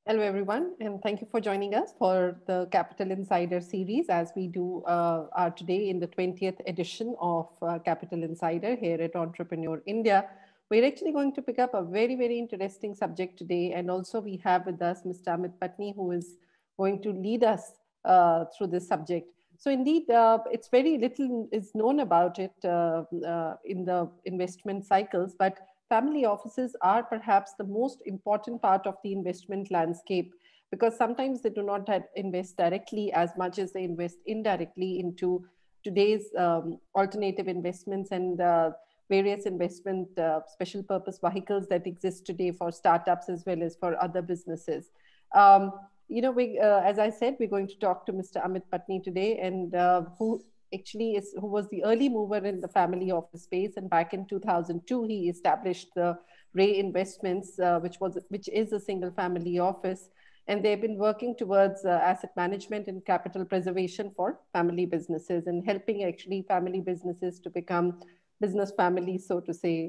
Hello, everyone, and thank you for joining us for the Capital Insider series as we do are today in the 20th edition of Capital Insider here at Entrepreneur India. We're actually going to pick up a very, very interesting subject today. And also, we have with us Mr. Amit Patni, who is going to lead us through this subject. So, indeed, it's very little is known about it in the investment cycles, but family offices are perhaps the most important part of the investment landscape because sometimes they do not invest directly as much as they invest indirectly into today's alternative investments and various investment special purpose vehicles that exist today for startups as well as for other businesses. Um, as I said, we're going to talk to Mr. Amit Patni today, and who actually is who was the early mover in the family office space. And back in 2002, he established the Ray Investments, which is a single family office, and they've been working towards asset management and capital preservation for family businesses and helping actually family businesses to become business families, so to say,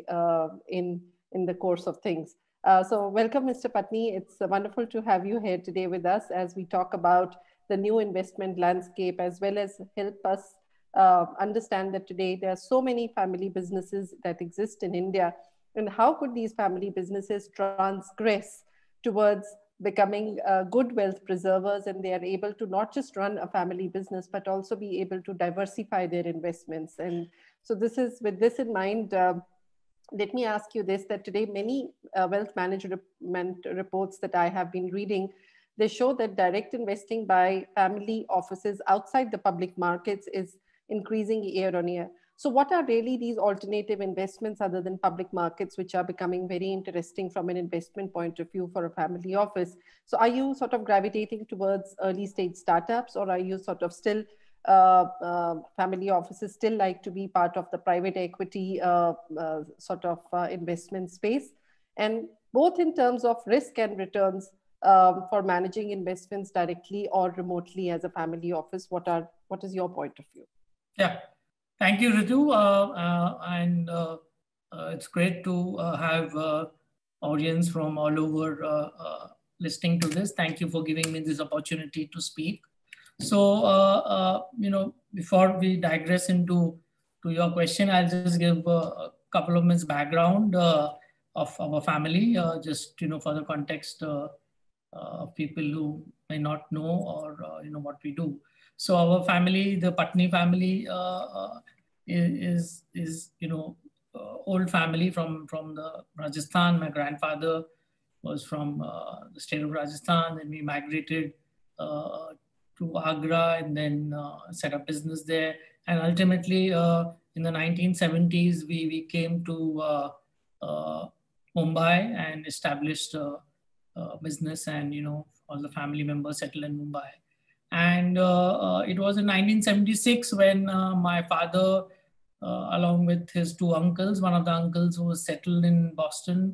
in the course of things. So, welcome, Mr. Patni. It's wonderful to have you here today with us as we talk about the new investment landscape as well as help us understand that today there are so many family businesses that exist in India, and how could these family businesses transgress towards becoming good wealth preservers, and they are able to not just run a family business but also be able to diversify their investments. And so this is with this in mind. Let me ask you this, that today many wealth management reports that I have been reading, they show that direct investing by family offices outside the public markets is increasing year on year. So what are really these alternative investments other than public markets, which are becoming very interesting from an investment point of view for a family office? So are you sort of gravitating towards early stage startups, or are you sort of still family offices still like to be part of the private equity sort of investment space? And both in terms of risk and returns, for managing investments directly or remotely as a family office, what is your point of view? Yeah, thank you, Ritu. And it's great to have audience from all over listening to this. Thank you for giving me this opportunity to speak. So, before we digress into to your question, I'll just give a couple of minutes background of our family, just for the context of people who may not know or what we do. So our family, the Patni family, is old family from the Rajasthan. My grandfather was from the state of Rajasthan, and we migrated to Agra and then set up business there. And ultimately, in the 1970s, we came to Mumbai and established business, and all the family members settled in Mumbai. And it was in 1976 when my father, along with his two uncles, one of the uncles who was settled in Boston,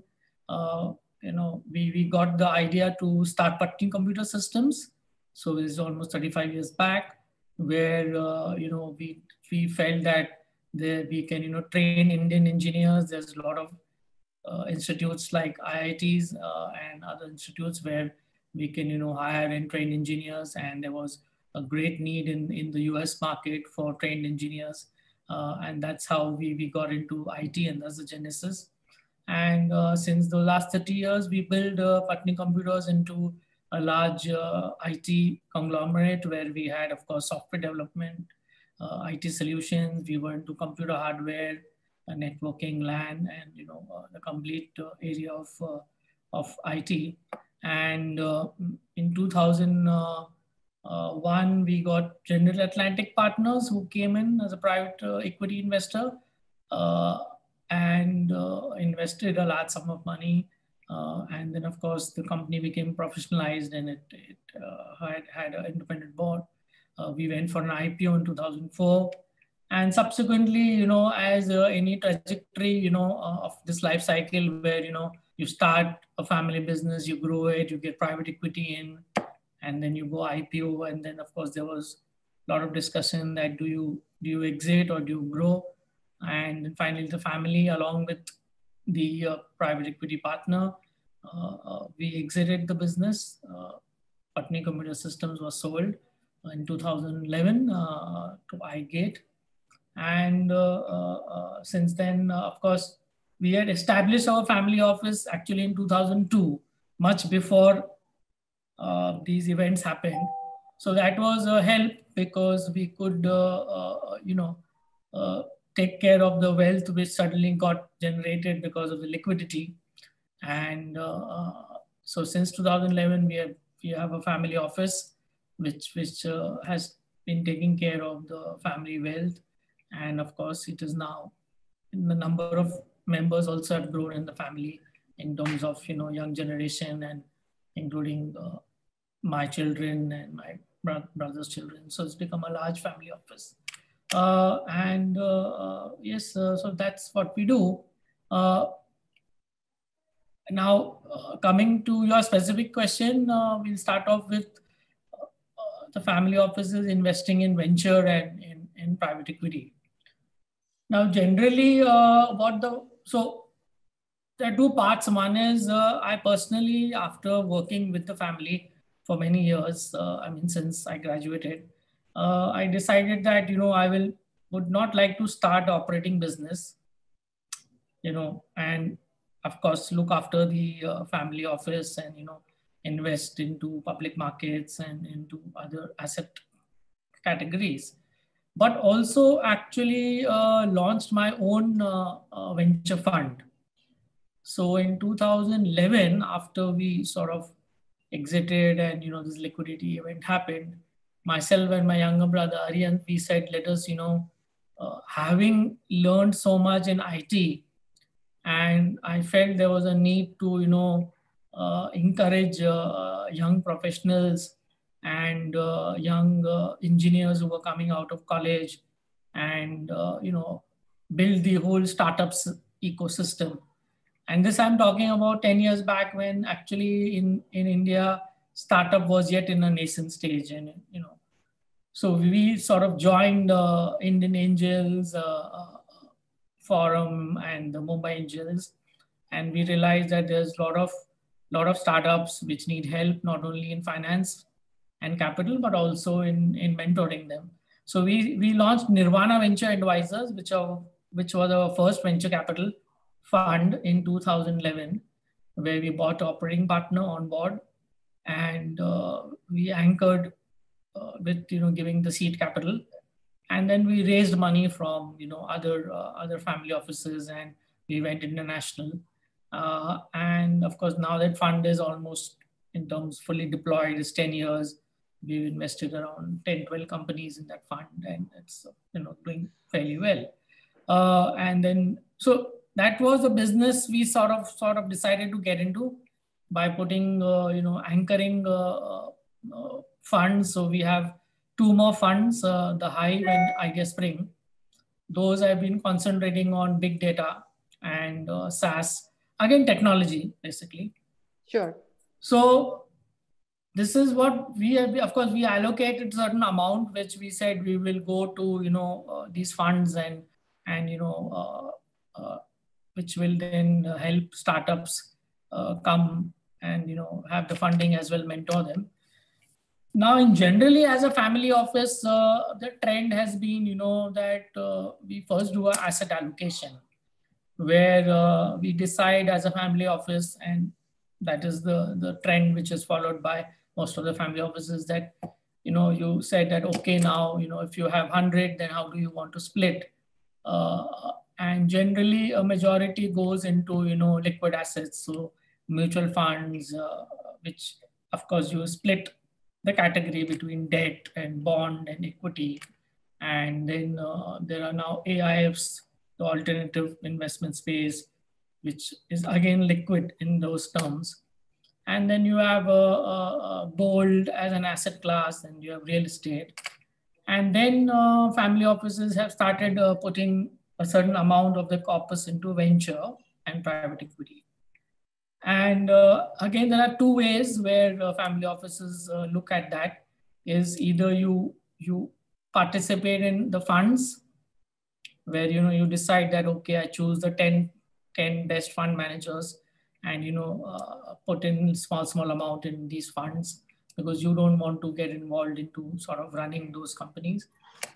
we got the idea to start Patni Computer Systems. So it's almost 35 years back, where we felt that we can train Indian engineers. There's a lot of institutes like IITs and other institutes where we can hire and train engineers, and there was a great need in the US market for trained engineers, and that's how we got into IT, and that's the genesis. And since the last 30 years, we built Patni Computers into a large IT conglomerate where we had, of course, software development, IT solutions. We were into computer hardware, networking, LAN, and the complete area of IT. And in 2001, we got General Atlantic Partners, who came in as a private equity investor and invested a large sum of money. And then, of course, the company became professionalized, and it had an independent board. We went for an IPO in 2004. And subsequently, as any trajectory, of this life cycle where, you start a family business, you grow it, you get private equity in, and then you go IPO. And then, of course, there was a lot of discussion that do you exit or do you grow? And finally, the family, along with the private equity partner, we exited the business Patni Computer Systems was sold in 2011 to iGate. And since then, of course, we had established our family office actually in 2002, much before these events happened. So that was a help because we could, take care of the wealth which suddenly got generated because of the liquidity. And so since 2011, we have a family office which has been taking care of the family wealth. And of course, it is now in the number of members also have grown in the family in terms of young generation and including my children and my brother's children. So it's become a large family office. Yes, so that's what we do. Now, coming to your specific question, we'll start off with the family offices investing in venture and in private equity. Now, generally, so there are two parts. One is I personally, after working with the family for many years, since I graduated, I decided that, I would not like to start operating business, and of course, look after the family office and, invest into public markets and into other asset categories, but also actually launched my own venture fund. So in 2011, after we sort of exited and, this liquidity event happened, myself and my younger brother, Aryan, we said, let us, having learned so much in IT, and I felt there was a need to, encourage young professionals and young engineers who were coming out of college and, build the whole startups ecosystem. And this I'm talking about 10 years back when actually in India, startup was yet in a nascent stage. And, so we sort of joined Indian Angels Forum and the Mumbai Angels. And we realized that there's a lot of startups which need help, not only in finance and capital, but also in mentoring them. So we launched Nirvana Venture Advisors, which was our first venture capital fund in 2011, where we bought an operating partner on board, and we anchored with giving the seed capital, and then we raised money from other family offices, and we went international. And of course, now that fund is almost in terms fully deployed, is 10 years. We've invested around 10, 12 companies in that fund, and it's doing fairly well. And then so that was the business we sort of decided to get into by putting anchoring funds. So we have two more funds, the Hive and iGuessspring. Those have been concentrating on big data and SaaS, again technology basically. Sure. So this is what we have. Of course, we allocated a certain amount, which we said we will go to these funds and which will then help startups come and have the funding as well, mentor them. Now, in generally, as a family office, the trend has been that we first do an asset allocation, where we decide as a family office, and that is the trend which is followed by most of the family offices, that you said that, okay, now if you have 100, then how do you want to split? And generally a majority goes into liquid assets, so mutual funds, which of course you split the category between debt and bond and equity. And then there are now AIFs, the alternative investment space, which is again liquid in those terms. And then you have gold as an asset class, and you have real estate. And then family offices have started putting a certain amount of the corpus into venture and private equity. And again, there are two ways where family offices look at that. Is either you participate in the funds, where you decide that, okay, I choose the 10 best fund managers, and put in small amount in these funds. because you don't want to get involved into sort of running those companies.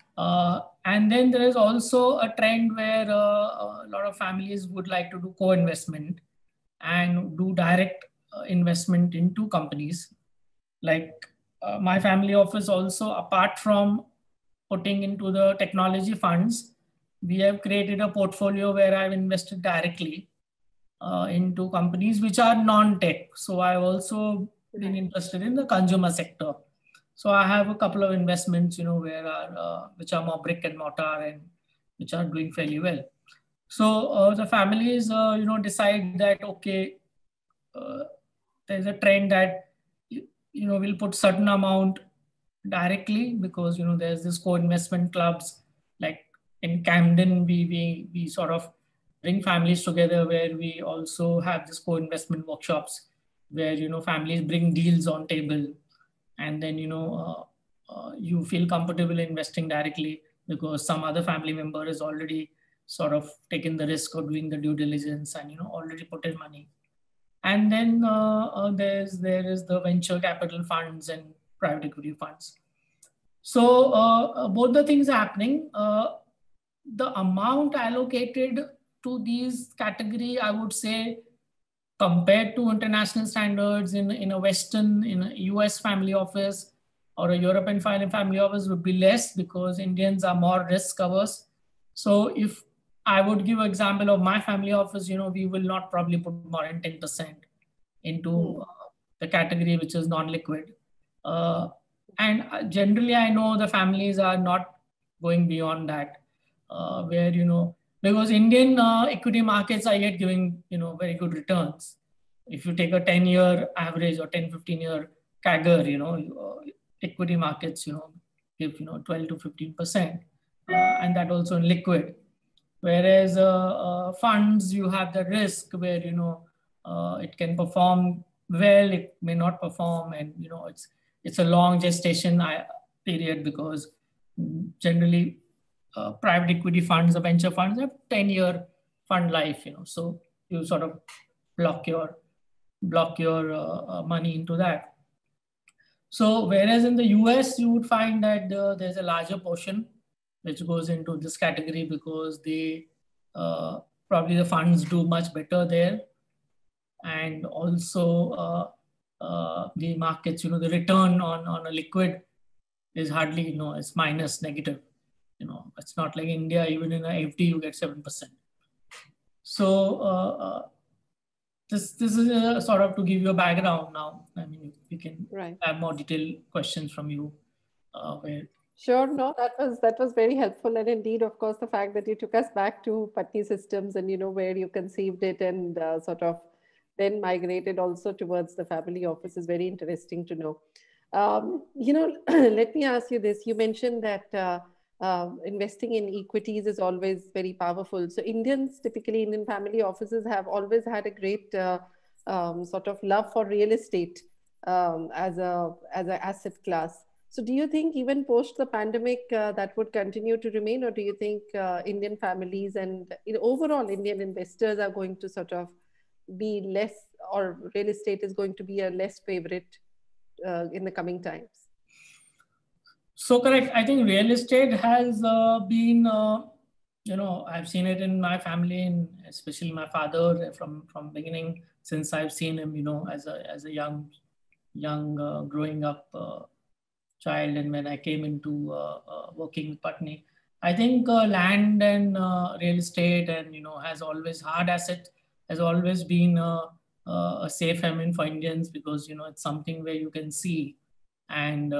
And then there is also a trend where a lot of families would like to do co-investment and do direct investment into companies. Like my family office also, apart from putting into the technology funds, we have created a portfolio where I've invested directly into companies which are non-tech. So I've also been interested in the consumer sector. So I have a couple of investments, where which are more brick and mortar and which are doing fairly well. So the families, decide that, okay, there's a trend that, we'll put certain amount directly because, there's this co-investment clubs like in Camden, we sort of bring families together where we also have this co-investment workshops where, families bring deals on table and then, you feel comfortable investing directly because some other family member has already sort of taken the risk of doing the due diligence and, already put in money. And then there is the venture capital funds and private equity funds. So both the things are happening. The amount allocated to these category, I would say, compared to international standards in a Western, in a US family office or a European family office would be less because Indians are more risk averse. So if I would give an example of my family office, we will not probably put more than 10% into the category which is non-liquid. And generally, I know the families are not going beyond that, where, because Indian equity markets are yet giving, very good returns. If you take a 10-year average or 10, 15-year CAGR, equity markets, give, 12 to 15%, and that also in liquid. Whereas funds, you have the risk where, it can perform well, it may not perform, and, it's a long gestation period because generally private equity funds or venture funds have 10-year fund life, so you sort of block your money into that. So whereas in the US, you would find that there's a larger portion which goes into this category because they probably the funds do much better there. And also the markets, the return on a liquid is hardly, it's minus, negative. It's not like India, even in a FD, you get 7%. So this is sort of to give you a background now. I mean, you can have more detailed questions from you. Sure, no, that was very helpful, and indeed, of course, the fact that you took us back to Patni Systems and where you conceived it and sort of then migrated also towards the family office is very interesting to know. Let me ask you this: you mentioned that investing in equities is always very powerful. So Indians, typically Indian family offices, have always had a great sort of love for real estate as an asset class. So do you think even post the pandemic that would continue to remain, or do you think Indian families and overall Indian investors are going to sort of be less, or real estate is going to be a less favorite in the coming times? So correct. I think real estate has been, I've seen it in my family, and especially my father from beginning, since I've seen him, as a young growing up child, and when I came into working with Patni, I think land and real estate and has always hard asset has always been a safe haven for Indians because it's something where you can see and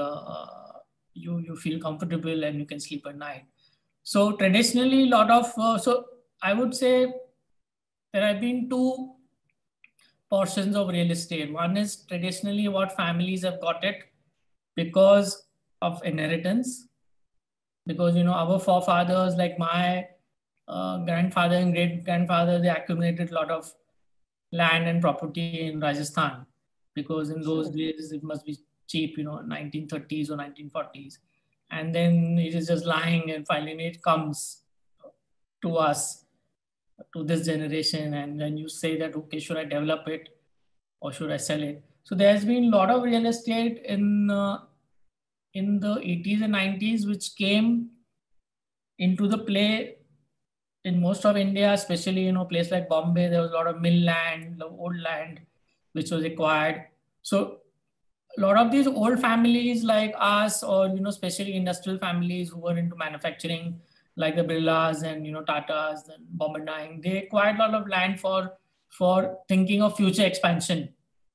you feel comfortable and you can sleep at night. So traditionally, a lot of so I would say there have been two portions of real estate. One is traditionally what families have got it because of inheritance, because our forefathers, like my grandfather and great grandfather, they accumulated a lot of land and property in Rajasthan because in those days it must be cheap, 1930s or 1940s, and then it is just lying, and finally it comes to us, to this generation, and then you say that, okay, should I develop it or should I sell it? So there's been a lot of real estate in the 80s and 90s, which came into the play in most of India, especially, place like Bombay. There was a lot of mill land, the old land, which was acquired. So a lot of these old families like us, or, especially industrial families who were into manufacturing, like the Birlas and, Tatas and Bombay, they acquired a lot of land for thinking of future expansion.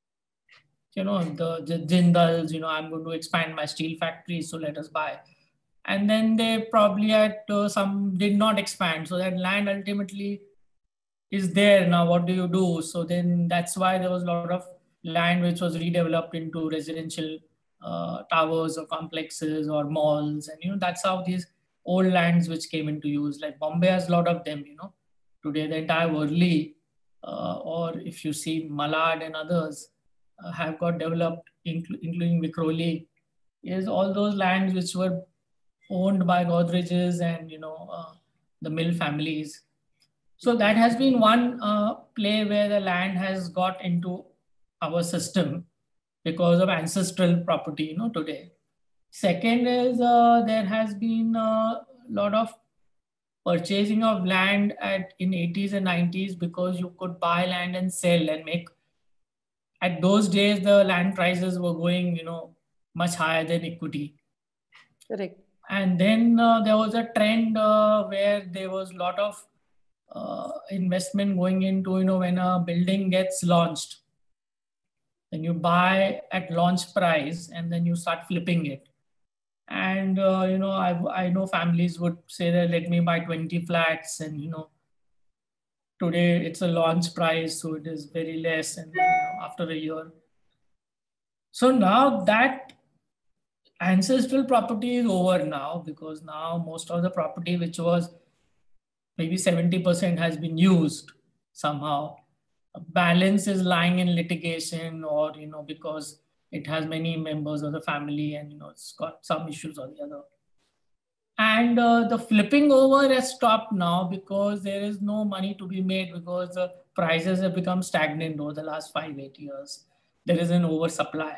The Jindals, I'm going to expand my steel factory, so let us buy. And then they probably some did not expand. So that land ultimately is there. Now, what do you do? So then that's why there was a lot of land which was redeveloped into residential towers or complexes or malls. And, that's how these old lands which came into use, like Bombay has a lot of them, today the entire Worli, or if you see Malad and others, have got developed, including Vikhroli, is all those lands which were owned by Godrej's and the mill families. So that has been one play where the land has got into our system because of ancestral property, today. Second is there has been a lot of purchasing of land in 80s and 90s because you could buy land and sell and make. At those days, the land prices were going, much higher than equity. Correct. And then there was a trend where there was a lot of investment going into, when a building gets launched, then you buy at launch price and then you start flipping it. And, I know families would say that let me buy 20 flats and, today it's a launch price, so it is very less. And then, after a year. So now that ancestral property is over now, because now most of the property which was maybe 70% has been used somehow. A balance is lying in litigation, or, because it has many members of the family and, it's got some issues or the other. And the flipping over has stopped now because there is no money to be made because the prices have become stagnant over the last 5-8 years. There is an oversupply.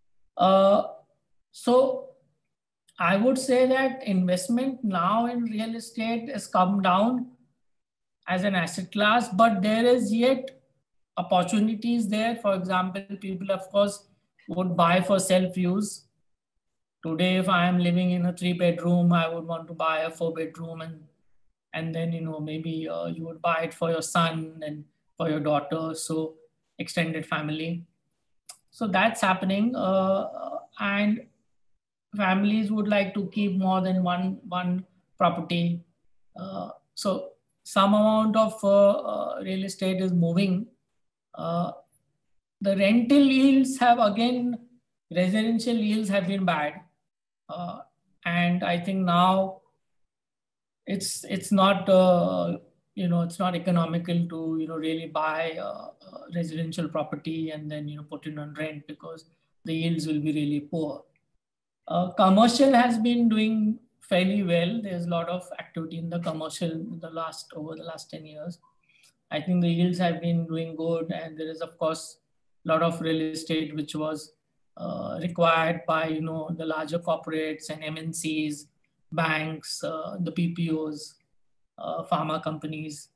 So I would say that investment now in real estate has come down as an asset class, but there is yet opportunities there. For example, people, of course, would buy for self-use. Today, if I am living in a 3-bedroom, I would want to buy a 4-bedroom, and then, maybe you would buy it for your son and for your daughter, so extended family. So that's happening, and families would like to keep more than one property. So some amount of real estate is moving. The rental yields have, again, residential yields have been bad. And I think now it's not, it's not economical to, really buy residential property and then, put it on rent, because the yields will be really poor. Commercial has been doing fairly well. There's a lot of activity in the commercial over the last 10 years. I think the yields have been doing good, and there is, of course, a lot of real estate which was required by, the larger corporates and MNCs, banks, the PPOs, pharma companies.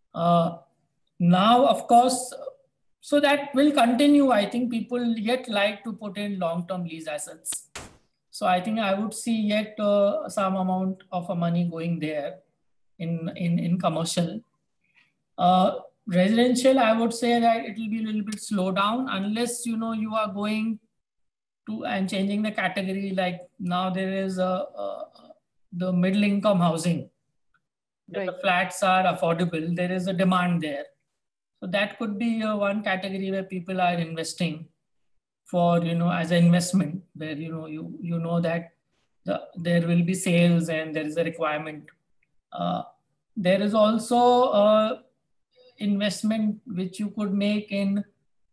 Now, of course, so that will continue. I think people yet like to put in long-term lease assets. So I think I would see yet some amount of money going there in commercial. Residential, I would say that it will be a little bit slow down unless, you are going to and changing the category. Like now there is the middle income housing. Right. The flats are affordable. There is a demand there. So that could be one category where people are investing for, as an investment, where, you know that there will be sales and there is a requirement. There is also investment which you could make in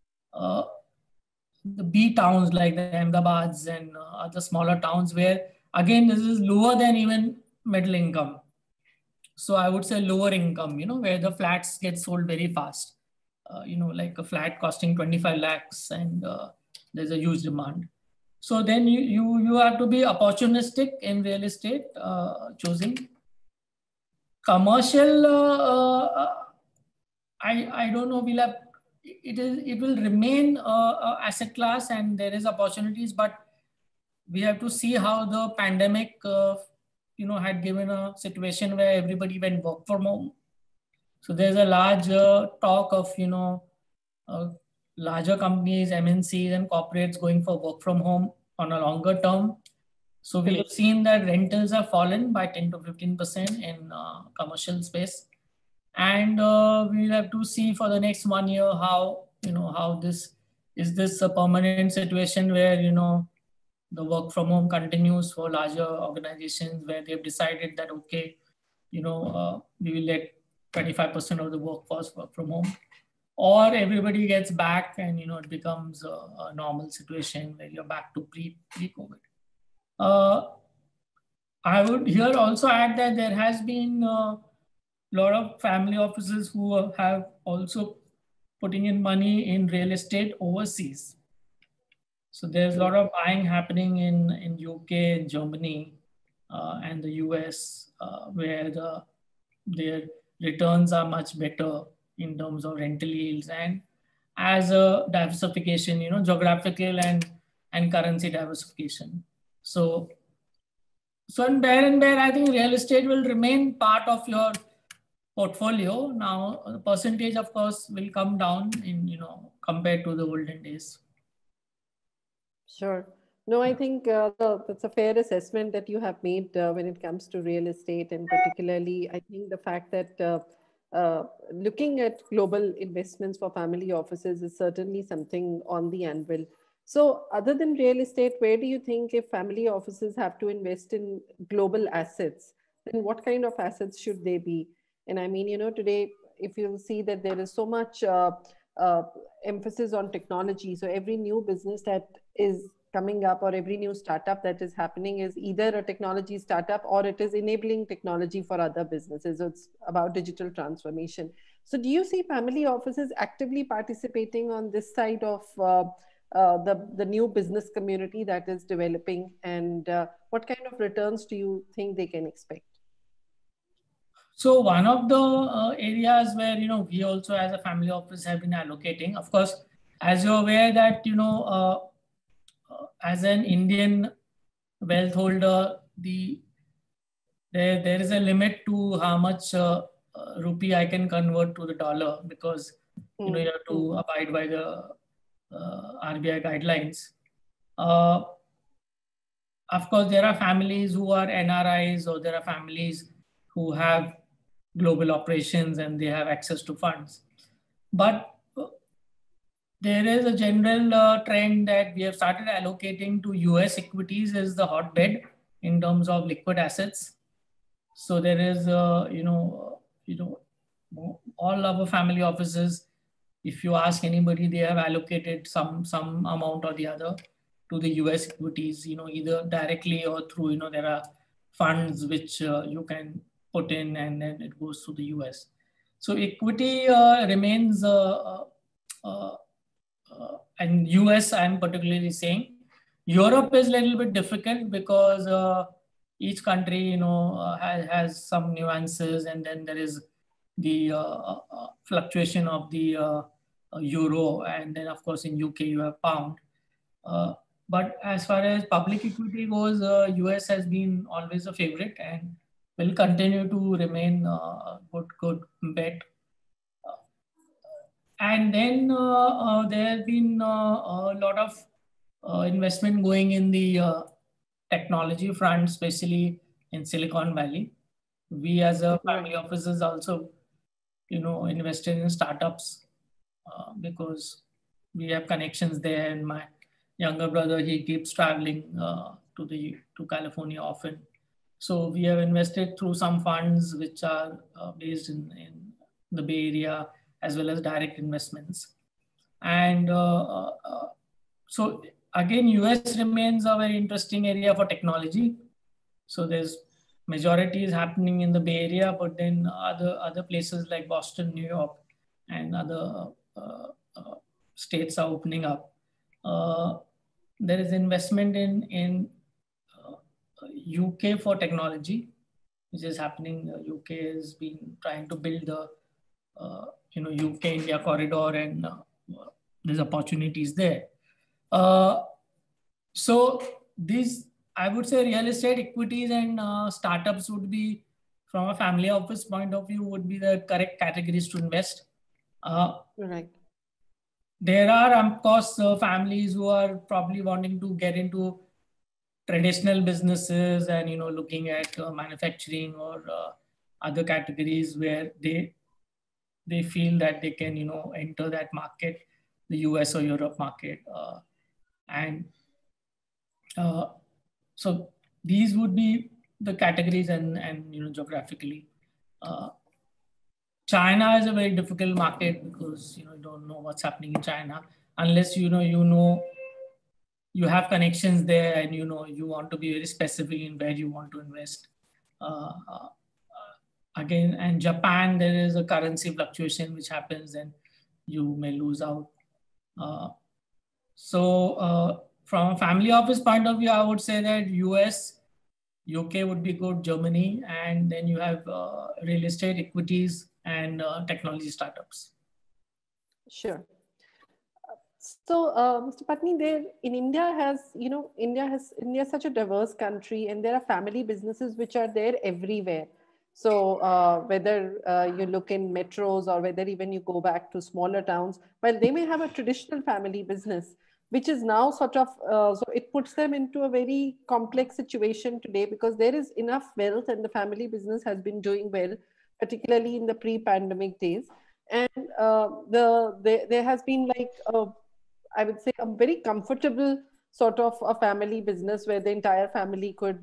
the B towns like the Ahmedabads and other smaller towns, where again this is lower than even middle income. So I would say lower income, where the flats get sold very fast. Like a flat costing 25 lakhs and there's a huge demand. So then you have to be opportunistic in real estate, choosing commercial. I don't know. It will remain a asset class, and there is opportunities, but we have to see how the pandemic, had given a situation where everybody went work from home. So there's a large talk of, larger companies, MNCs and corporates going for work from home on a longer term. So we have seen that rentals have fallen by 10 to 15% in commercial space. And we'll have to see for the next 1 year how this a permanent situation where, the work from home continues for larger organizations where they've decided that, okay, we will let 25% of the workforce work from home, or everybody gets back and, it becomes a normal situation where you're back to pre-COVID. I would here also add that there has been a lot of family offices who have also putting in money in real estate overseas. So there's a lot of buying happening in UK, in Germany, and the US, where their returns are much better in terms of rental yields, and as a diversification, geographical and currency diversification. So in there, I think real estate will remain part of your portfolio. Now, the percentage, of course, will come down in, compared to the olden days. Sure. No, I think that's a fair assessment that you have made when it comes to real estate, and particularly, I think the fact that looking at global investments for family offices is certainly something on the anvil. So other than real estate, where do you think if family offices have to invest in global assets, then what kind of assets should they be? And I mean, today, if you see that there is so much emphasis on technology, so every new business that is coming up or every new startup that is happening is either a technology startup or it is enabling technology for other businesses. So it's about digital transformation. So do you see family offices actively participating on this side of the new business community that is developing, and what kind of returns do you think they can expect? So one of the areas where, we also as a family office have been allocating, of course, as you're aware that, as an Indian wealth holder, there is a limit to how much rupee I can convert to the dollar, because, you have to abide by the RBI guidelines. Of course, there are families who are NRIs, or there are families who have global operations and they have access to funds. But there is a general trend that we have started allocating to US equities as the hotbed in terms of liquid assets. So there is, all our family offices, if you ask anybody, they have allocated some amount or the other to the US equities, either directly or through, there are funds which you can put in and then it goes to the US. So equity remains, and US I'm particularly saying. Europe is a little bit difficult because each country, has some nuances, and then there is the fluctuation of the euro, and then of course in UK you have pound. But as far as public equity goes, US has been always a favorite and will continue to remain a good bet. And then there has been a lot of investment going in the technology front, especially in Silicon Valley. We as a family offices also, invested in startups because we have connections there. And my younger brother, he keeps traveling to California often. So we have invested through some funds which are based in the Bay Area, as well as direct investments. And so again, US remains a very interesting area for technology. So there's majority is happening in the Bay Area, but then other places like Boston, New York, and other states are opening up. There is investment in UK for technology, which is happening. UK has been trying to build the UK India corridor, and there's opportunities there. So these, I would say, real estate equities and startups would be, from a family office point of view, would be the correct categories to invest. Right. There are, of course, families who are probably wanting to get into traditional businesses and looking at manufacturing or other categories where they feel that they can enter that market, the US or Europe market, and so these would be the categories, and geographically. China is a very difficult market because you don't know what's happening in China unless you have connections there, and you want to be very specific in where you want to invest. Again, and Japan, there is a currency fluctuation which happens, and you may lose out. So from a family office point of view, I would say that US, UK would be good, Germany, and then you have real estate equities and technology startups. Sure. So, Mr. Patni, there in India India is such a diverse country, and there are family businesses which are there everywhere. So whether you look in metros or whether even you go back to smaller towns, while they may have a traditional family business, which is now sort of, so it puts them into a very complex situation today because there is enough wealth and the family business has been doing well, particularly in the pre-pandemic days. And there has been like, I would say, a very comfortable sort of a family business where the entire family could,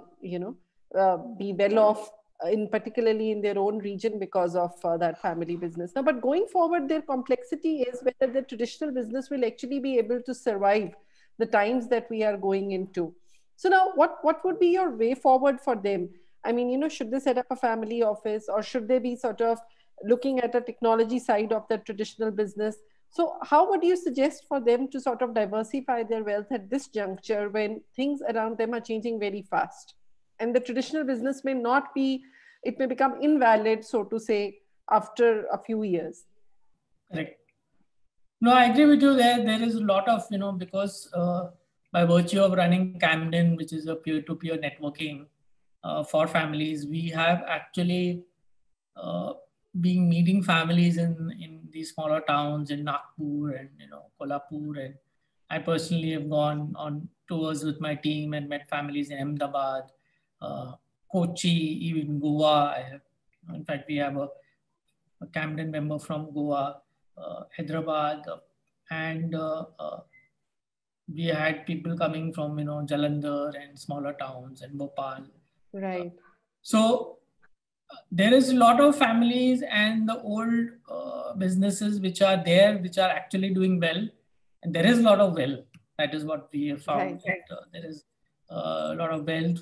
be well off, particularly in their own region because of that family business. Now, but going forward, their complexity is whether the traditional business will actually be able to survive the times that we are going into. So now, what would be your way forward for them? I mean, should they set up a family office, or should they be sort of looking at a technology side of the traditional business? So how would you suggest for them to sort of diversify their wealth at this juncture when things around them are changing very fast? And the traditional business may not be, it may become invalid, so to say, after a few years. Correct. No, I agree with you there. There is a lot of, because by virtue of running Camden, which is a peer-to-peer networking for families, we have actually been meeting families in these smaller towns in Nagpur and, Kolhapur. And I personally have gone on tours with my team and met families in Ahmedabad, Kochi, even Goa. In fact, we have a Camden member from Goa, Hyderabad, and we had people coming from Jalandhar and smaller towns and Bhopal. Right. So there is a lot of families and the old businesses which are there, which are actually doing well, and there is a lot of wealth. That is what we have found. Right. That, there is a lot of wealth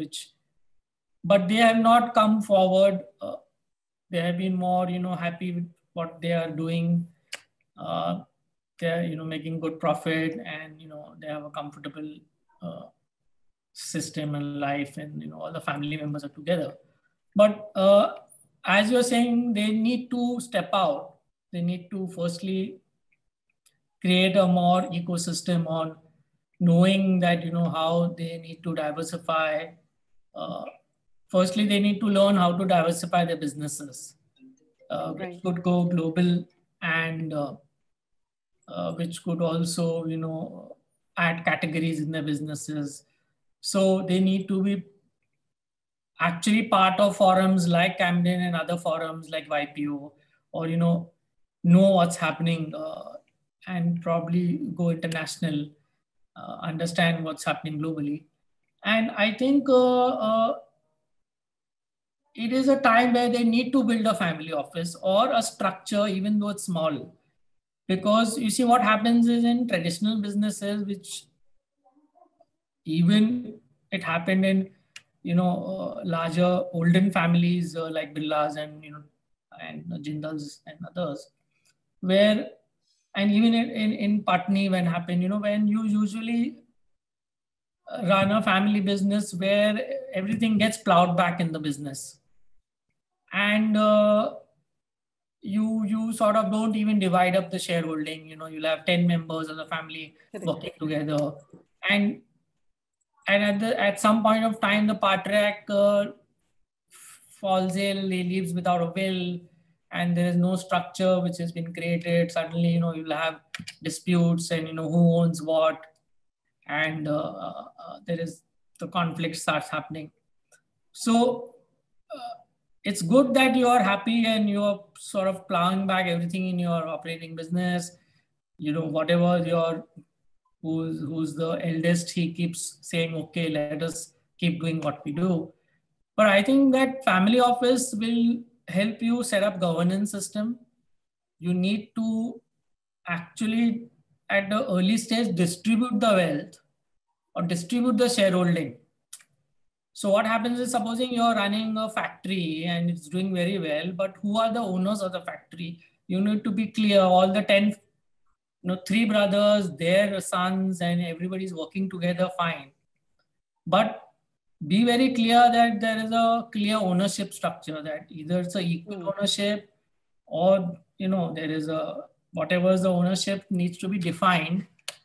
but they have not come forward. They have been more, happy with what they are doing. They're, making good profit, and, they have a comfortable system and life, and, all the family members are together. But as you're saying, they need to step out. They need to firstly create a more ecosystem on knowing that, how they need to diversify. Firstly, they need to learn how to diversify their businesses, which could go global, and which could also, add categories in their businesses. So they need to be actually part of forums like Camden and other forums like YPO, or, know what's happening, and probably go international, understand what's happening globally. And I think it is a time where they need to build a family office or a structure, even though it's small. Because you see what happens is in traditional businesses, which even it happened in, larger olden families like Birlas and, and Jindals and others, where And even in Patni, when happened, when you usually run a family business where everything gets plowed back in the business, and you sort of don't even divide up the shareholding. You'll have 10 members of the family working together, and at some point of time the patriarch falls ill, he leaves without a will, and there is no structure which has been created. Suddenly, you'll have disputes, and who owns what, and there is the conflict starts happening. So it's good that you are happy and you're sort of plowing back everything in your operating business. Whatever who's the eldest, he keeps saying, okay, let us keep doing what we do. But I think that family office will help you set up governance system. You need to actually at the early stage distribute the wealth or distribute the shareholding. So what happens is, supposing you're running a factory and it's doing very well, but who are the owners of the factory? You need to be clear. All the 10, three brothers, their sons, and everybody's working together fine. But be very clear that there is a clear ownership structure, that either it's a equal ownership, or there is a whatever is the ownership needs to be defined.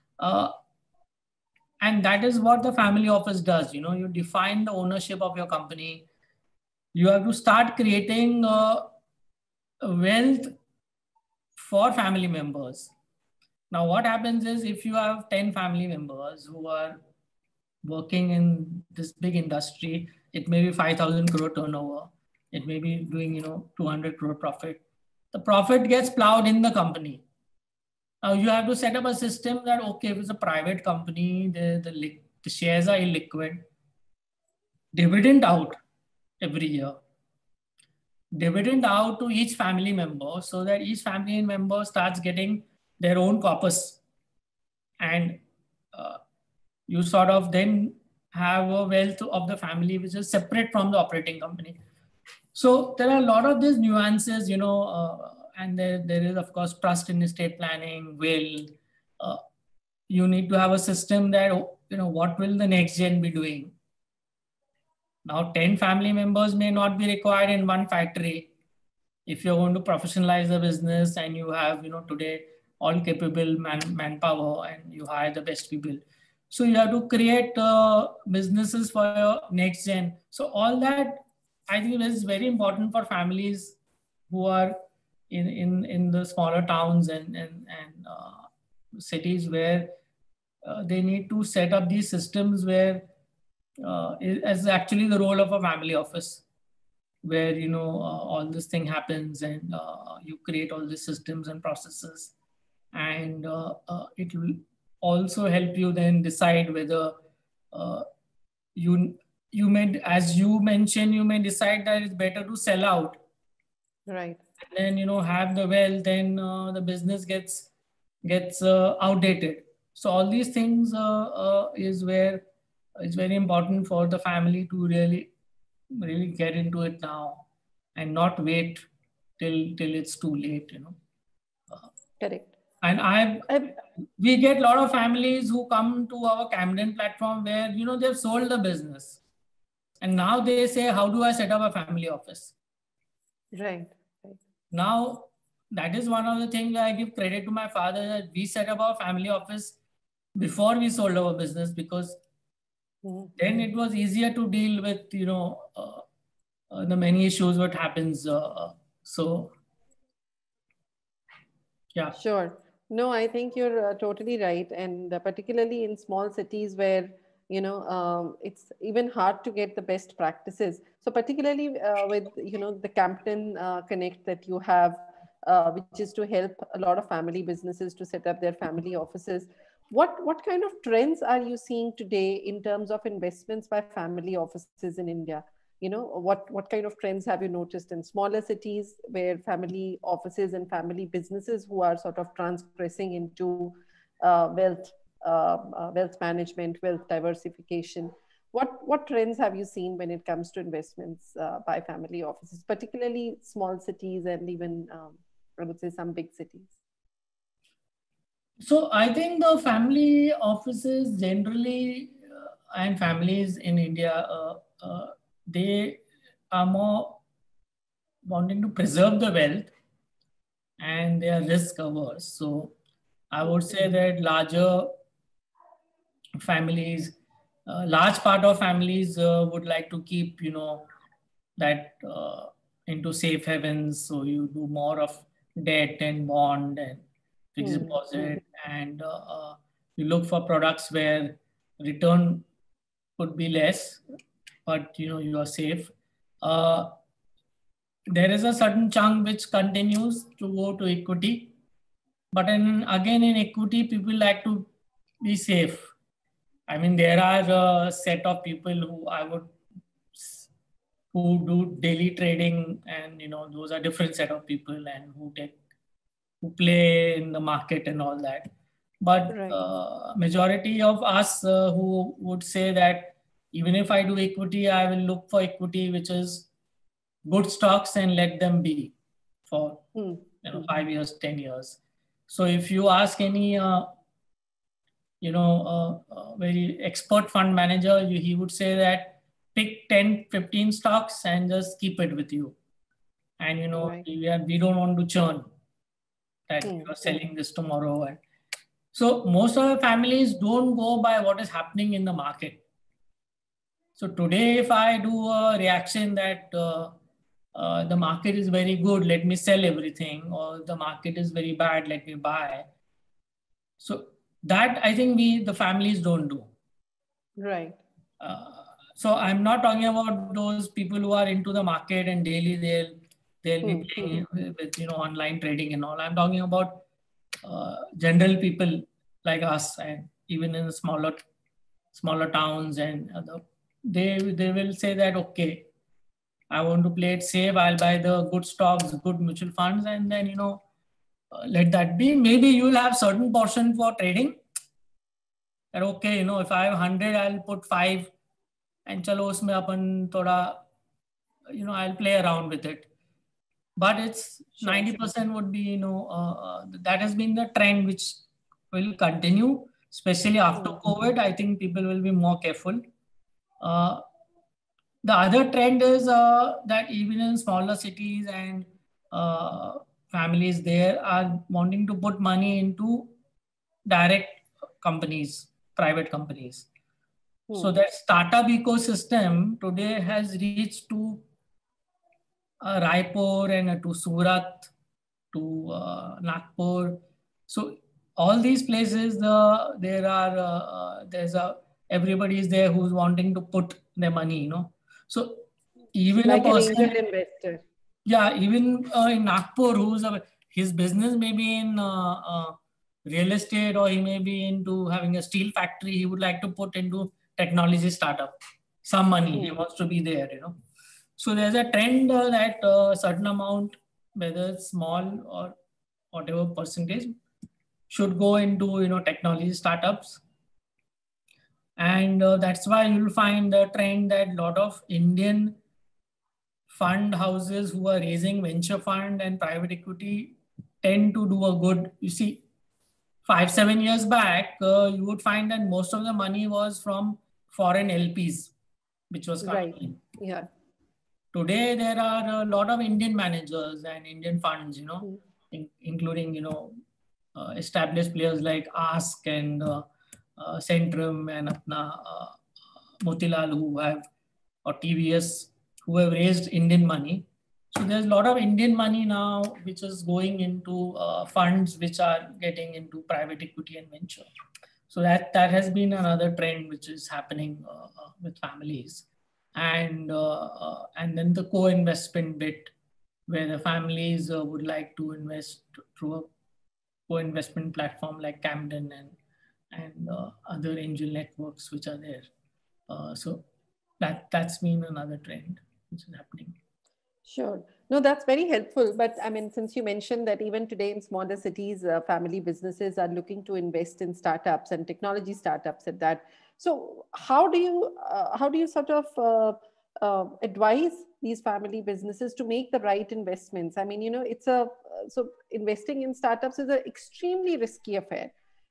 And that is what the family office does. You define the ownership of your company. You have to start creating wealth for family members. Now, what happens is, if you have 10 family members who are working in this big industry, it may be 5,000 crore turnover. It may be doing, 200 crore profit. The profit gets plowed in the company. Now you have to set up a system that, okay, if it's a private company, the shares are illiquid. Dividend out every year. Dividend out to each family member, so that each family member starts getting their own corpus. And you sort of then have a wealth of the family which is separate from the operating company. So there are a lot of these nuances, and there is, of course, trust in estate planning, will. You need to have a system that, what will the next gen be doing? Now, 10 family members may not be required in one factory. If you're going to professionalize the business and you have, today all capable manpower, and you hire the best people. So you have to create businesses for your next gen. So all that, I think, is very important for families who are in the smaller towns and cities, where they need to set up these systems where is actually the role of a family office, where all this thing happens, and you create all these systems and processes, and it will also help you then decide whether you may, as you mentioned, you may decide that it's better to sell out, right, and then have the wealth, then the business gets outdated. So all these things is where it's very important for the family to really get into it now, and not wait till it's too late. correct. And we get a lot of families who come to our Camden platform where they've sold the business, and now they say, how do I set up a family office? Right. Now, that is one of the things where I give credit to my father, that we set up our family office before we sold our business, because then it was easier to deal with the many issues what happens. So yeah. Sure. No, I think you're totally right. And particularly in small cities where, it's even hard to get the best practices. So particularly with, the Campton Connect that you have, which is to help a lot of family businesses to set up their family offices. What kind of trends are you seeing today in terms of investments by family offices in India? What kind of trends have you noticed in smaller cities where family offices and family businesses who are sort of transgressing into wealth management, wealth diversification? What trends have you seen when it comes to investments by family offices, particularly small cities and even I would say some big cities? So I think the family offices generally and families in India, they are more wanting to preserve the wealth and they are risk averse. So I would say that larger families, large part of families would like to keep, that into safe havens. So you do more of debt and bond and fixed deposit, and you look for products where return could be less, but you are safe. Uh, there is a certain chunk which continues to go to equity, but again in equity, people like to be safe. I mean, there are a set of people who do daily trading, and those are different set of people, and who play in the market and all that. But Right. majority of us who would say that even if I do equity, I will look for equity which is good stocks and let them be for 5 years, 10 years. So if you ask any very expert fund manager, he would say that pick 10, 15 stocks and just keep it with you. And Right. we don't want to churn that you are selling this tomorrow. And so most of the families don't go by what is happening in the market. So today, if I do a reaction that the market is very good, let me sell everything, or the market is very bad, let me buy. So that I think the families don't do. Right. So I'm not talking about those people who are into the market and daily they'll be playing with online trading and all. I'm talking about general people like us, and even in smaller towns, and they will say that, okay, I want to play it safe. I'll buy the good stocks, good mutual funds, and then let that be. Maybe you will have certain portion for trading. That okay, if I have 100, I'll put 5, and chalo usme apan thoda, I'll play around with it. But it's 90% would be, that has been the trend which will continue, especially after COVID. I think people will be more careful. The other trend is that even in smaller cities and families there are wanting to put money into direct companies, private companies. So that startup ecosystem today has reached to Raipur and to Surat, to Nagpur. So all these places, everybody is there who's wanting to put their money, So even like a an person, angel investor. yeah, even in Nagpur, his business may be in real estate, or he may be into having a steel factory. He would like to put into technology startup some money. He wants to be there, So there's a trend that a certain amount, whether it's small or whatever percentage, should go into technology startups. And that's why you'll find the trend that a lot of Indian fund houses who are raising venture fund and private equity tend to do a good, you see, 5-7 years back, you would find that most of the money was from foreign LPs, which was coming in. Yeah. Today, there are a lot of Indian managers and Indian funds, including, established players like Ask and Centrum and Motilal who have, or TVS, who have raised Indian money. So there's a lot of Indian money now which is going into funds which are getting into private equity and venture. So that has been another trend which is happening with families. And then the co-investment bit, where the families would like to invest through a co-investment platform like Camden and other angel networks which are there. So that's been another trend which is happening. Sure. No, that's very helpful. But I mean, since you mentioned that even today in smaller cities, family businesses are looking to invest in startups and technology startups at that. So how do you sort of advise these family businesses to make the right investments? I mean, it's so investing in startups is an extremely risky affair.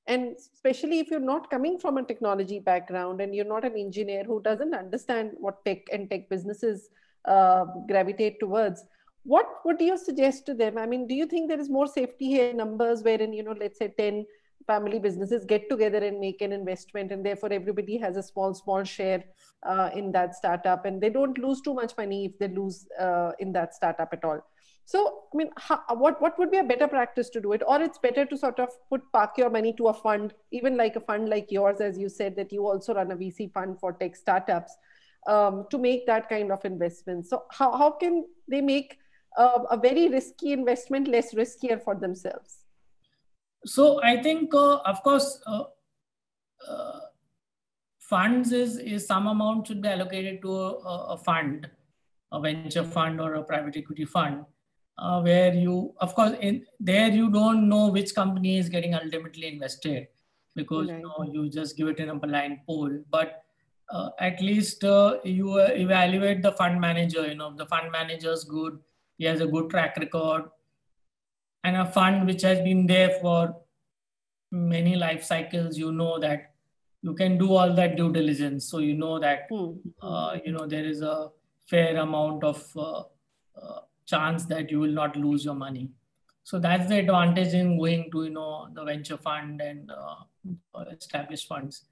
And especially if you're not coming from a technology background and you're not an engineer who doesn't understand what tech and tech businesses gravitate towards, what would you suggest to them? I mean, do you think there is more safety here in numbers wherein, let's say 10 family businesses get together and make an investment, and therefore everybody has a small share in that startup, and they don't lose too much money if they lose in that startup at all? So, I mean, what would be a better practice to do it? Or it's better to sort of park your money to a fund, even like a fund like yours, as you said, that you also run a VC fund for tech startups, to make that kind of investment. So how can they make a very risky investment less riskier for themselves? So I think, of course, funds is some amount should be allocated to a fund, a venture fund or a private equity fund, where you, of course, in there you don't know which company is getting ultimately invested, because Right. you just give it in a blind pool. But at least you evaluate the fund manager. The fund manager is good. He has a good track record, and a fund which has been there for many life cycles. That you can do all that due diligence, so that there is a fair amount of chance that you will not lose your money. So that's the advantage in going to the venture fund and established funds.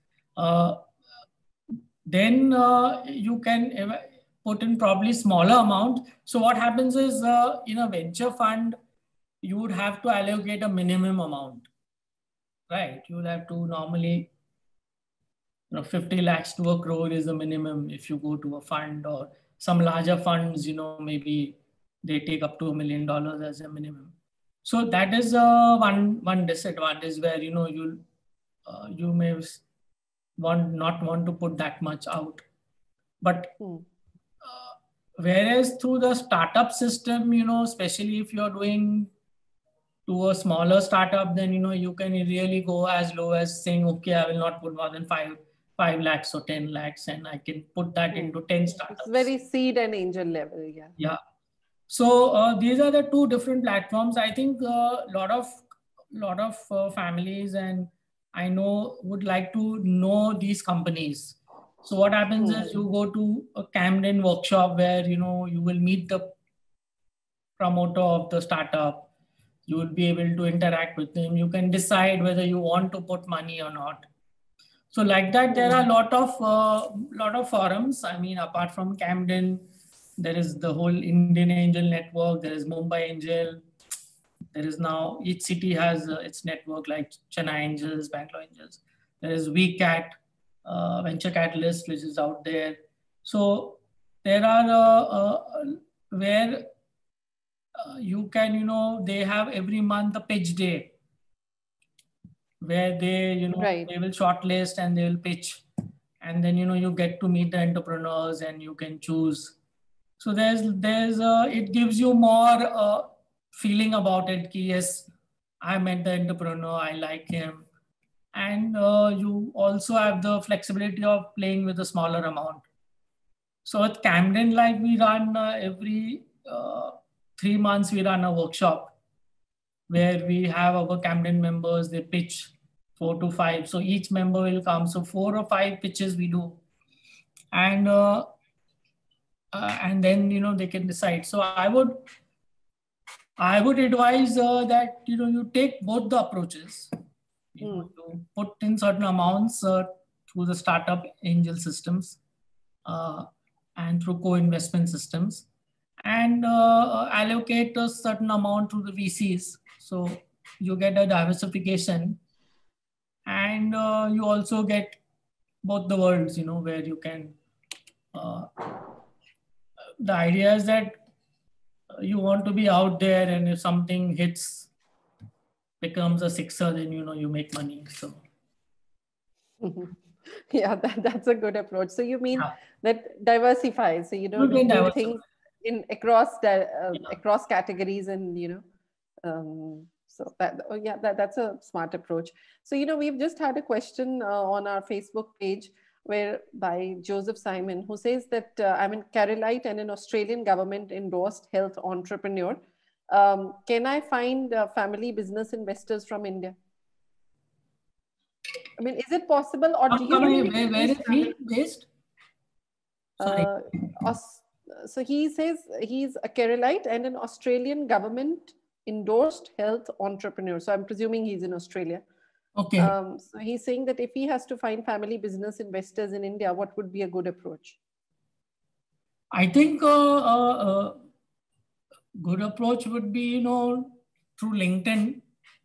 Then you can put in probably smaller amount. So what happens is, in a venture fund, you would have to allocate a minimum amount, right? You will have to normally 50 lakhs to a crore is the minimum if you go to a fund, or some larger funds, maybe they take up to $1 million as a minimum. So that is one disadvantage, where you may not want to put that much out. But whereas through the startup system, especially if you're doing to a smaller startup, then you can really go as low as saying, okay, I will not put more than 5 lakhs or 10 lakhs, and I can put that into 10 startups. It's very seed and angel level. Yeah. So these are the two different platforms. I think a lot of families, and I know, would like to know these companies. So what happens is, you go to a Camden workshop where you will meet the promoter of the startup. You will be able to interact with him. You can decide whether you want to put money or not. So like that, there are a lot of forums. I mean, apart from Camden, there is the whole Indian Angel Network. There is Mumbai Angel. There is now, each city has its network, like Chennai Angels, Bangalore Angels. There is VCAT, Venture Catalyst, which is out there. So there are where you can, they have every month a pitch day, where they, Right. they will shortlist and they will pitch. And then, you get to meet the entrepreneurs and you can choose. So it gives you more feeling about it. Yes, I met the entrepreneur, I like him. And you also have the flexibility of playing with a smaller amount. So at Camden, like, we run every 3 months, we run a workshop where we have our Camden members, they pitch 4 to 5. So each member will come. So 4 or 5 pitches we do. And then, they can decide. So I would advise that, you take both the approaches. You put in certain amounts through the startup angel systems and through co-investment systems, and allocate a certain amount to the VCs. So you get a diversification, and you also get both the worlds, where you can, the idea is that you want to be out there, and if something hits, becomes a sixer, then, you make money. So. Yeah, that's a good approach. So you mean that diversify, so you don't do things across categories, and so that's a smart approach. So we've just had a question on our Facebook page by Joseph Simon, who says that I'm in Carolite and an Australian government endorsed health entrepreneur. Can I find family business investors from India? I mean, is it possible, or do you think where is he based? So he says he's a Keralite and an Australian government endorsed health entrepreneur. So I'm presuming he's in Australia. Okay. So he's saying that if he has to find family business investors in India, what would be a good approach? I think good approach would be, through LinkedIn.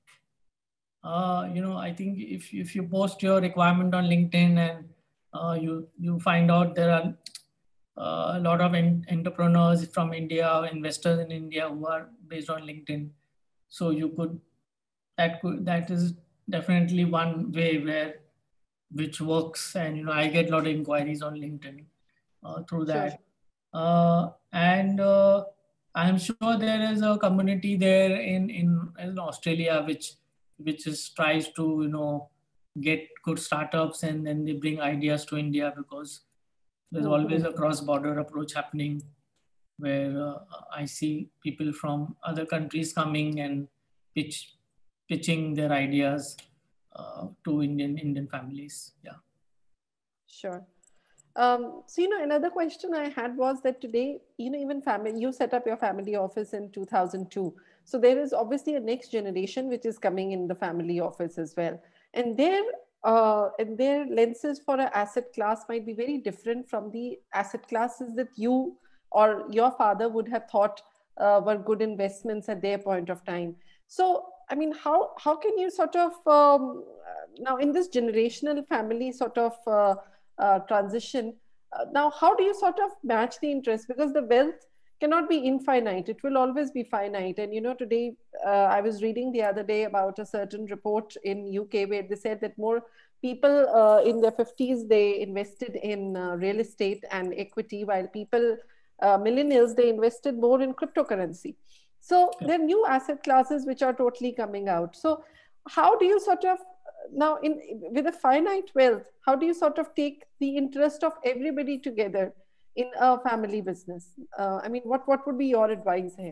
I think if you post your requirement on LinkedIn and you find out there are a lot of entrepreneurs from India, investors in India who are based on LinkedIn. So that is definitely one way which works. And, I get a lot of inquiries on LinkedIn through that. Sure. And I'm sure there is a community there in Australia which tries to, get good startups, and then they bring ideas to India, because there's always a cross-border approach happening where I see people from other countries coming and pitching their ideas to Indian families. Yeah. Sure. So, another question I had was that today, even you set up your family office in 2002. So there is obviously a next generation which is coming in the family office as well. And their lenses for an asset class might be very different from the asset classes that you or your father would have thought were good investments at their point of time. So, I mean, how can you sort of, now in this generational family sort of transition, now how do you sort of match the interest? Because the wealth cannot be infinite, it will always be finite. And today I was reading the other day about a certain report in UK where they said that more people in their 50s, they invested in real estate and equity, while people, millennials, they invested more in cryptocurrency. So there are new asset classes which are totally coming out. So how do you sort of, now with a finite wealth, how do you sort of take the interest of everybody together in a family business? I mean, what would be your advice here?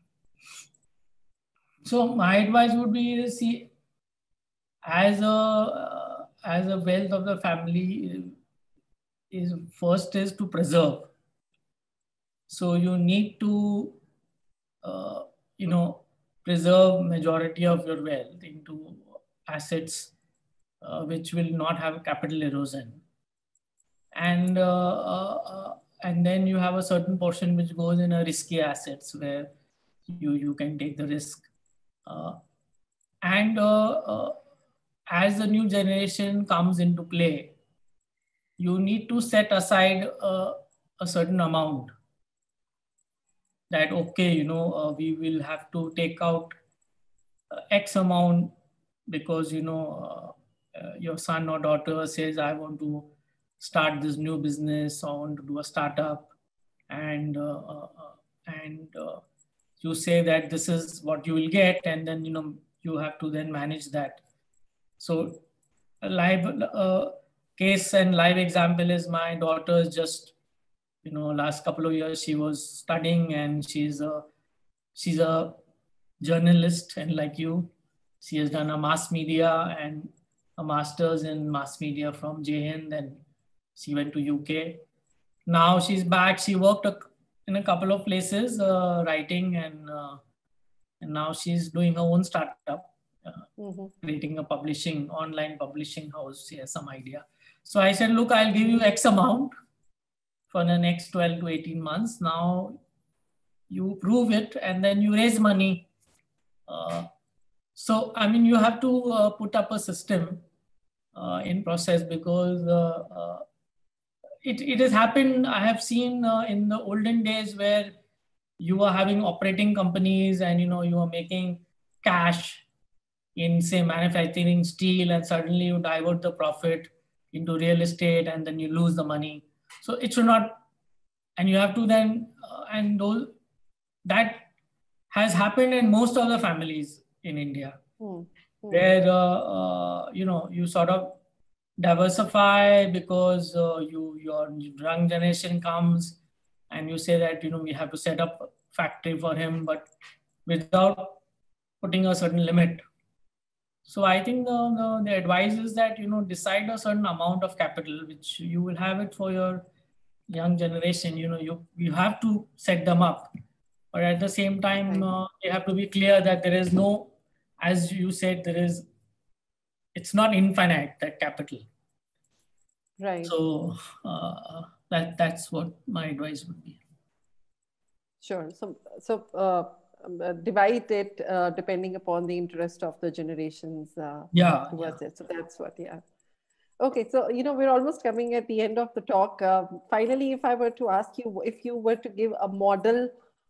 So my advice would be to see as a wealth of the family is to preserve. So you need to preserve majority of your wealth into assets which will not have capital erosion, and then you have a certain portion which goes in a risky assets where you can take the risk, and as the new generation comes into play, you need to set aside a certain amount that, okay, we will have to take out X amount because, your son or daughter says, I want to start this new business, I want to do a startup, and you say that this is what you will get, and then, you have to then manage that. So a live case and live example is my daughter is just, last couple of years she was studying, and she's a journalist, and like you, she has done a mass media and a master's in mass media from JN, then she went to UK. Now she's back. She worked in a couple of places writing, and now she's doing her own startup, creating a online publishing house. She has some idea. So I said, look, I'll give you X amount for the next 12 to 18 months. Now you prove it, and then you raise money. So, I mean, you have to put up a system in process, because it has happened. I have seen in the olden days where you are having operating companies and, you are making cash in, say, manufacturing steel, and suddenly you divert the profit into real estate, and then you lose the money. So it should not, and you have to then, that has happened in most of the families in India, where, you sort of diversify because your young generation comes and you say that, we have to set up a factory for him, but without putting a certain limit. So I think the advice is that, decide a certain amount of capital, which you will have it for your young generation. You have to set them up. But at the same time, you have to be clear that there is no, as you said, it's not infinite, that capital. Right. So that's what my advice would be. Sure. So divide it depending upon the interest of the generations towards it. So that's what, Okay, so we're almost coming at the end of the talk. Finally, if I were to ask you, if you were to give a model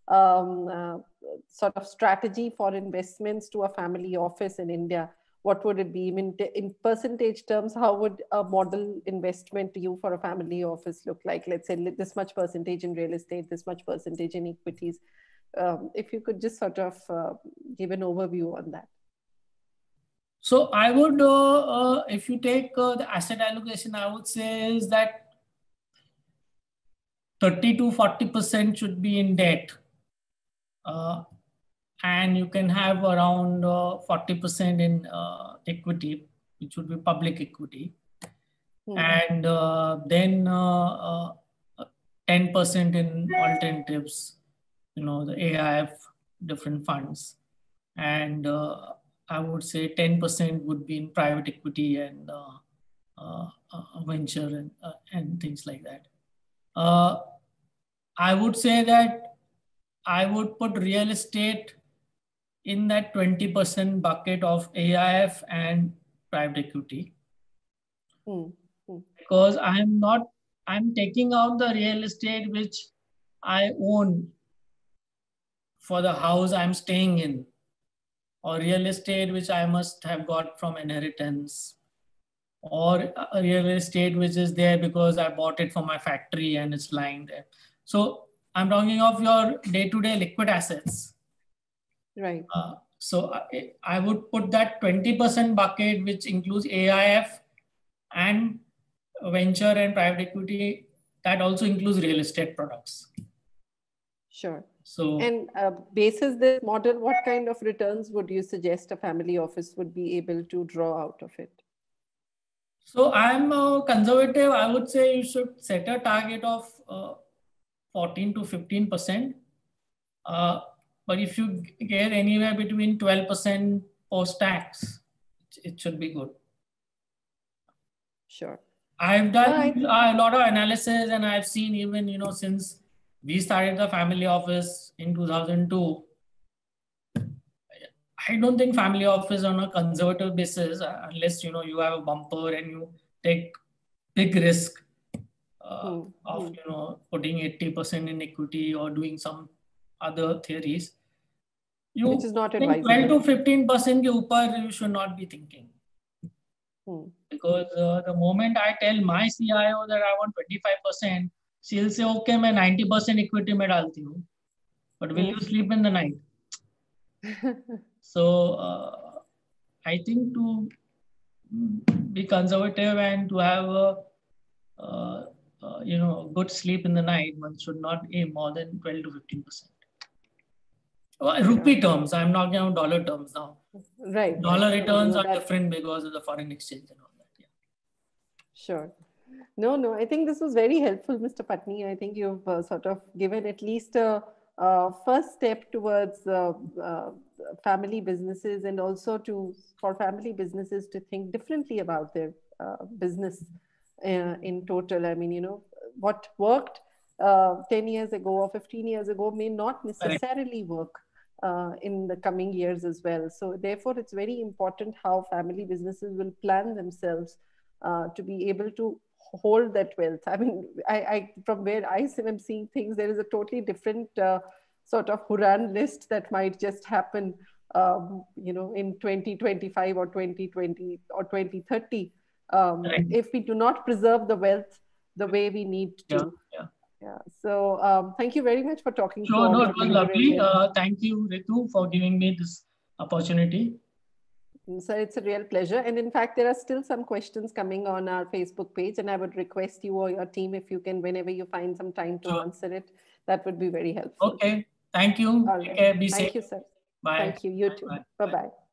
sort of strategy for investments to a family office in India, what would it be? I mean, in percentage terms, how would a model investment to you for a family office look like? Let's say this much percentage in real estate, this much percentage in equities. If you could just sort of give an overview on that. So I would, if you take the asset allocation, I would say is that 30 to 40% should be in debt. And you can have around 40% in equity, which would be public equity. And then 10% in alternatives, the AIF, different funds. And I would say 10% would be in private equity and venture and things like that. I would say that I would put real estate in that 20% bucket of AIF and private equity. Because I'm taking out the real estate which I own for the house I'm staying in, or real estate which I must have got from inheritance, or a real estate which is there because I bought it for my factory and it's lying there. So I'm talking of your day-to-day liquid assets. Right. So I would put that 20% bucket, which includes AIF and venture and private equity. That also includes real estate products. Sure. So, and basis this model, what kind of returns would you suggest a family office would be able to draw out of it? So I'm conservative. I would say you should set a target of 14 to 15%. But if you get anywhere between 12% post-tax, it should be good. Sure. I've done a lot of analysis, and I've seen even, since we started the family office in 2002, I don't think family office on a conservative basis, unless, you have a bumper and you take big risk of, putting 80% in equity or doing some other theories. Which is not advisable. 12 to 15% ke upar you should not be thinking. Because the moment I tell my CIO that I want 25%, she'll say, okay, मैं 90% equity में डालती हूँ, but will you sleep in the night? So I think to be conservative and to have a good sleep in the night, one should not aim more than 12 to 15%. Rupee terms, I'm not talking about dollar terms now. Right. Dollar returns are different because of the foreign exchange and all that. Yeah. Sure. No, I think this was very helpful, Mr. Patni. I think you've sort of given at least a first step towards family businesses, and also for family businesses to think differently about their business in total. I mean, what worked 10 years ago or 15 years ago may not necessarily work in the coming years as well. So therefore, it's very important how family businesses will plan themselves to be able to hold that wealth. I mean, I from where I am seeing things, there is a totally different sort of Huran list that might just happen, in 2025 or 2020 or 2030, if we do not preserve the wealth the way we need to. Yeah. So thank you very much for talking. Sure, no, it was lovely. Thank you, Ritu, for giving me this opportunity. So it's a real pleasure. And in fact, there are still some questions coming on our Facebook page, and I would request you or your team, if you can, whenever you find some time to answer it, that would be very helpful. Okay. Thank you. All right. Take care. Be safe. Thank you, sir. Bye. Thank you. You too. Bye-bye.